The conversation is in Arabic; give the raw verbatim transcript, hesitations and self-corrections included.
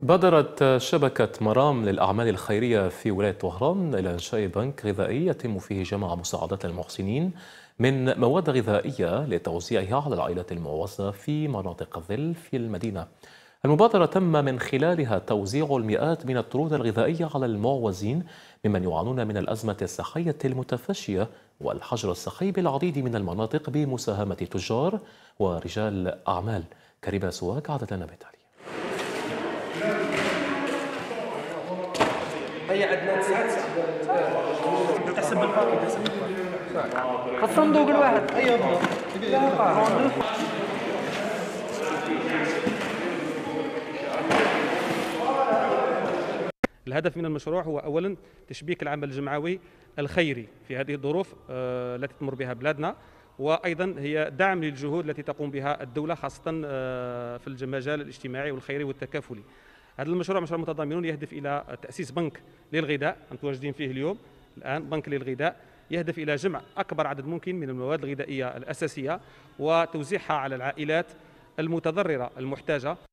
بادرت شبكة مرام للأعمال الخيرية في ولاية طهران إلى إنشاء بنك غذائي يتم فيه جمع مساعدات المحسنين من مواد غذائية لتوزيعها على العائلات المعوزة في مناطق الظل في المدينة. المبادرة تم من خلالها توزيع المئات من الطرود الغذائية على المعوزين ممن يعانون من الأزمة الصحية المتفشية والحجر الصحي بالعديد من المناطق بمساهمة تجار ورجال أعمال. كريمة سواك عادت لنا بالتالي. هي عندنا تسعة تسعة تحسب بالباقي تحسب بالباقي خاص صندوق الواحد. ايوه الهدف من المشروع هو أولا تشبيك العمل الجمعوي الخيري في هذه الظروف التي تمر بها بلادنا، وأيضا هي دعم للجهود التي تقوم بها الدولة خاصة في المجال الاجتماعي والخيري والتكافلي. هذا المشروع مشروع متضامن يهدف إلى تأسيس بنك للغذاء متواجدين فيه اليوم الآن، بنك للغذاء يهدف إلى جمع أكبر عدد ممكن من المواد الغذائية الأساسية وتوزيعها على العائلات المتضررة المحتاجة.